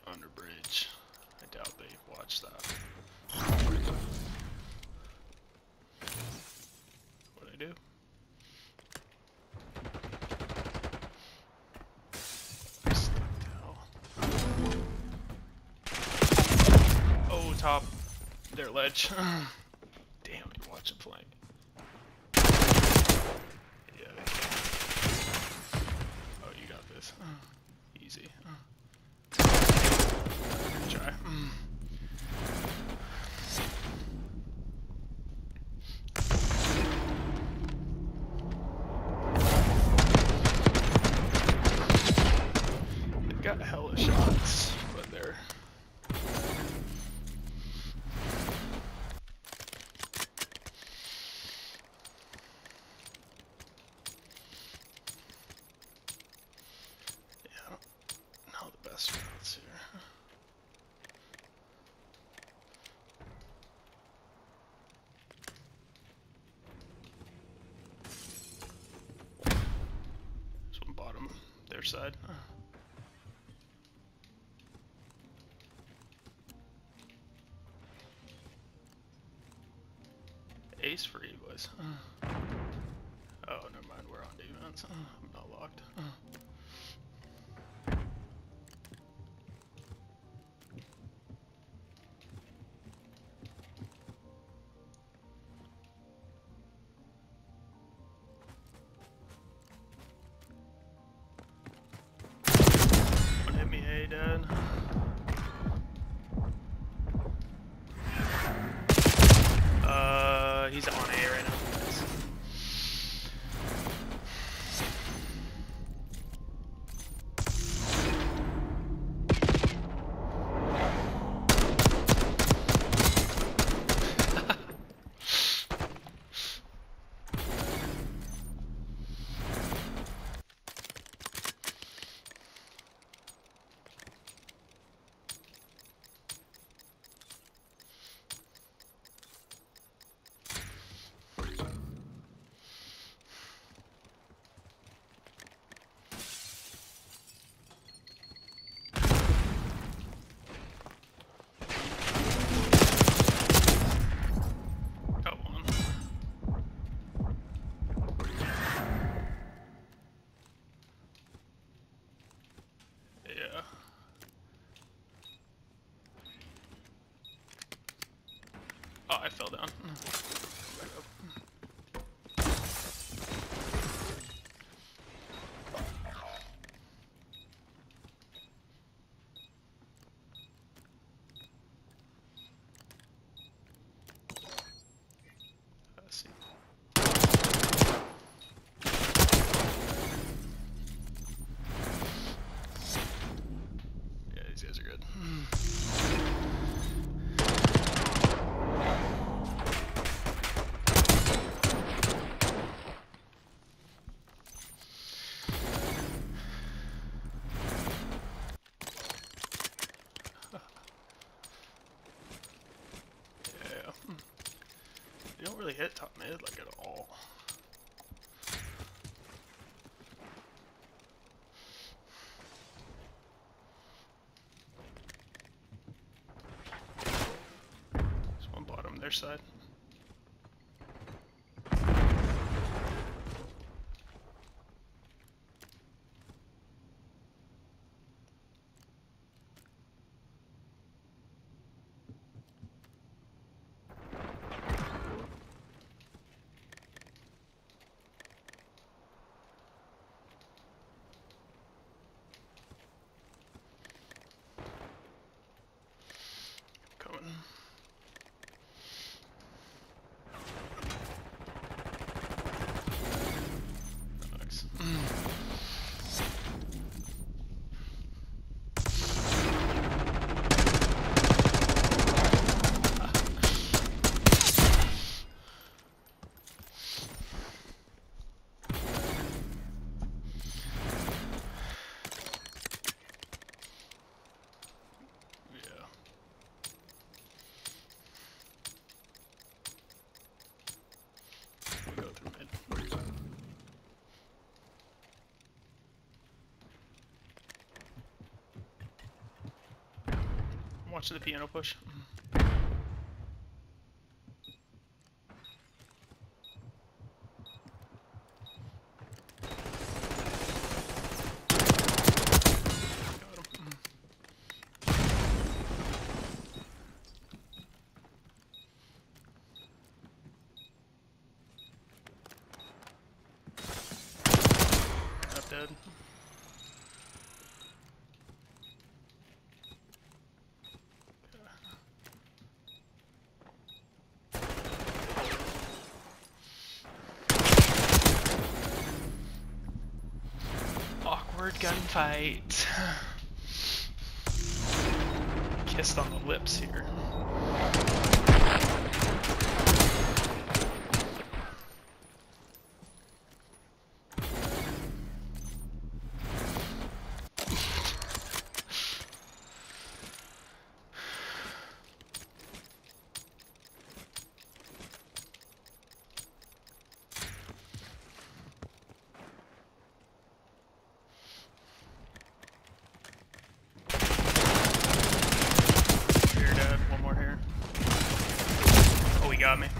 under bridge. I doubt they watched that. What'd I do? I stuck to hell. Oh, top. Their ledge. Damn, you're watching flank. Yeah, they can. Oh, you got this. Easy. Try. They've got hella shots, but they're... Yeah, I don't know the best routes here. There's one bottom, their side. Ace for you boys. Oh, never mind, we're on defense. I'm not locked. One hit me, A, dead. He's on A right now. Yeah. Oh, I fell down. Back up. I see. Yeah, these guys are good. Yeah. You don't really hit top mid like at all. There's one bottom their side. Coming. Watch the piano push. Not dead. Awkward gunfight. Kissed on the lips here. Got me.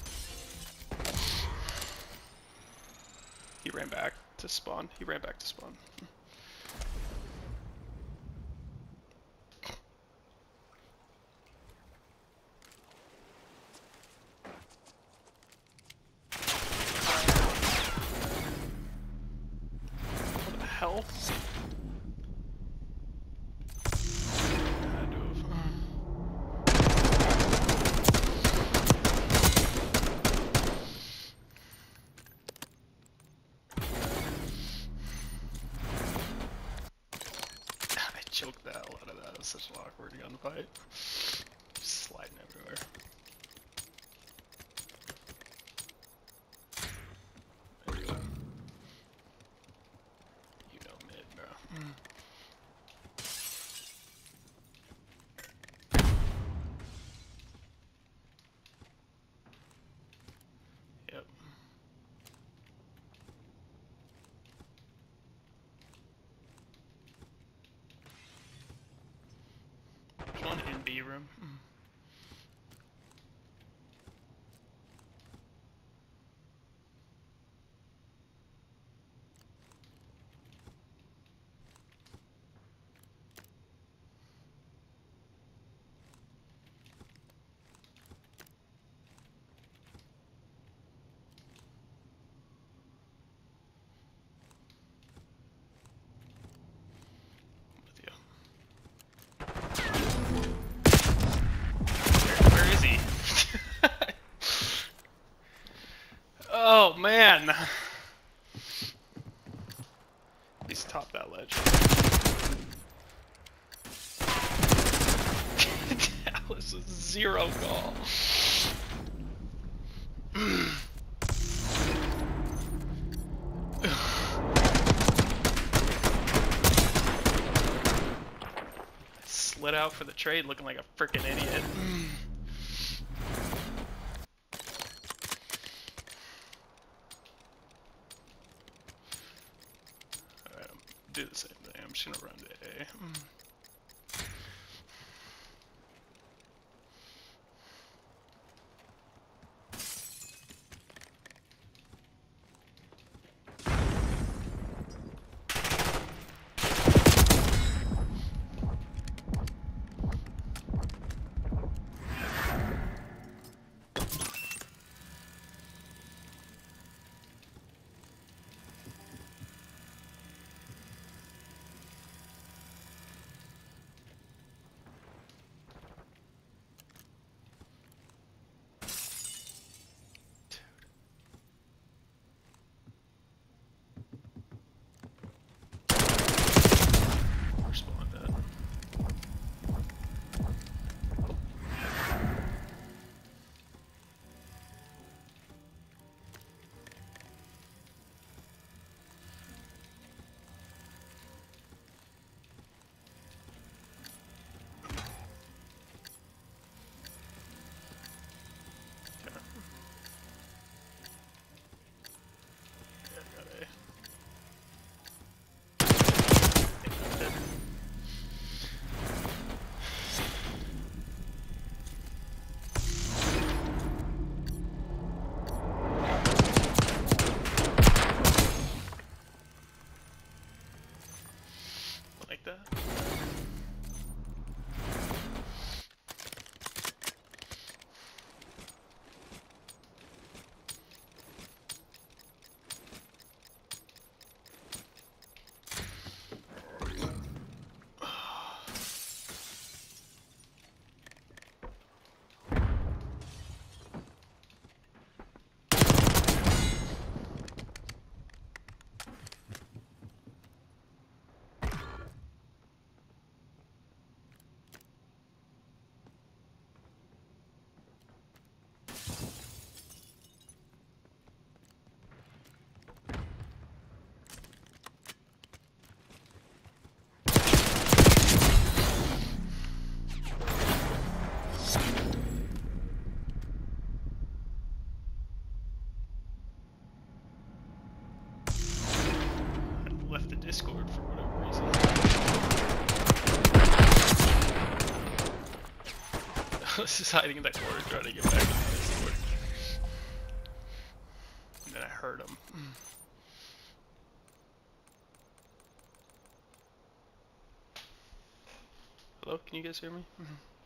He ran back to spawn. He ran back to spawn. What the hell? Choked the hell out of that. It was such an awkward gunfight. Just sliding everywhere. There you go. You know mid, bro. Yep. One in B room. Oh man! He's top that ledge. Dallas with 0 gall. Slid out for the trade looking like a freaking idiot. Do the same thing. I'm just gonna run to A. Discord for whatever reason. I was just hiding in that corner trying to get back into Discord. And then I heard him. Hello, can you guys hear me?